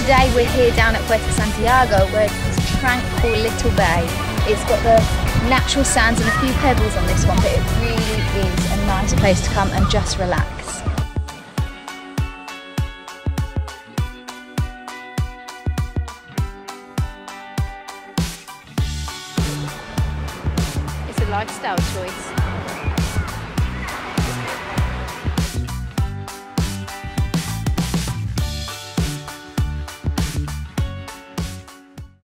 Today we're here down at Puerto Santiago, where it's this tranquil little bay. It's got the natural sands and a few pebbles on this one, but it really is a nice place to come and just relax. It's a lifestyle choice.